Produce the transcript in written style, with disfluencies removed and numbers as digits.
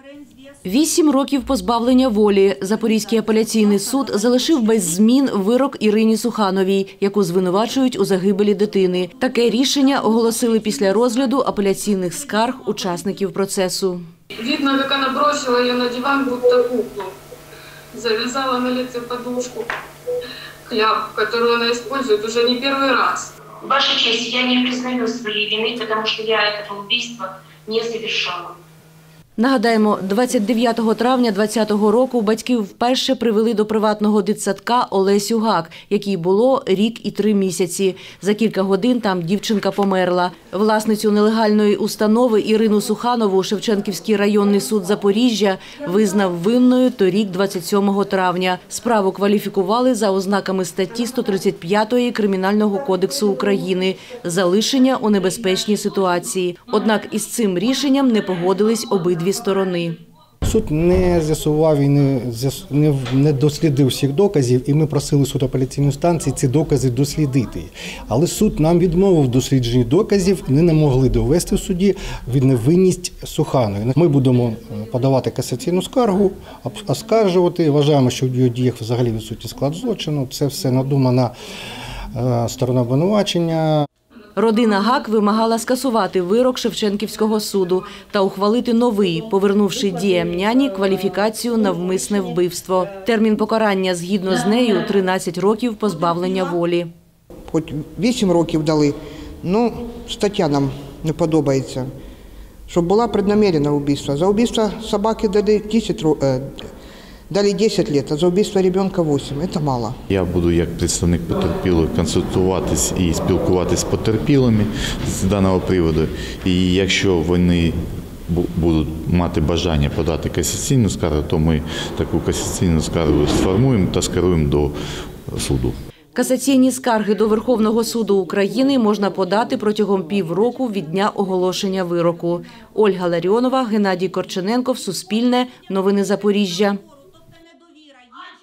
8 років позбавлення волі. Запорізький апеляційний суд залишив без змін вирок Ірині Сухановій, яку звинувачують у загибелі дитини. Таке рішення оголосили після розгляду апеляційних скарг учасників процесу. Видно, як вона бросила її на диван, будто куклу. Завязала на лице подушку, кляп, яку вона використовує вже не перший раз. Ваша честь, я не признаю своей вины, потому что я этого убийства не совершала. Нагадаємо, 29 травня 2020 року батьки вперше привели до приватного дитсадка Олесю Гак, якій було рік і 3 місяці. За кілька годин там дівчинка померла. Власницю нелегальної установи Ірину Суханову Шевченківський районний суд Запоріжжя визнав винною торік 27 травня. Справу кваліфікували за ознаками статті 135 Кримінального кодексу України «Залишення у небезпечній ситуації». Однак із цим рішенням не погодились обидві сторони. Суд не з'ясував і не дослідив всіх доказів, і ми просили суд апеляційної станції ці докази дослідити. Але суд нам відмовив в дослідженні доказів, і не могли довести в суді невинність Суханової. Ми будемо подавати касаційну скаргу, оскаржувати. Вважаємо, що в його діях взагалі відсутній склад злочину. Це все надумана сторона обвинувачення. Родина Гак вимагала скасувати вирок Шевченківського суду та ухвалити новий, повернувши діям няні кваліфікацію «навмисне вбивство». Термін покарання, згідно з нею, 13 років позбавлення волі. Хоч 8 років дали, стаття нам не подобається. Щоб була преднамерена вбивство. За вбивство собаки дали 10 років, а за вбивство ребенка 8. Це мало. Я буду як представник потерпілих консультуватись і спілкуватись з потерпілими з даного приводу. І якщо вони будуть мати бажання подати касаційну скаргу, то ми таку касаційну скаргу сформуємо та скеруємо до суду. Касаційні скарги до Верховного суду України можна подати протягом півроку від дня оголошення вироку. Ольга Ларіонова, Геннадій Корчененков, Суспільне, Новини Запоріжжя.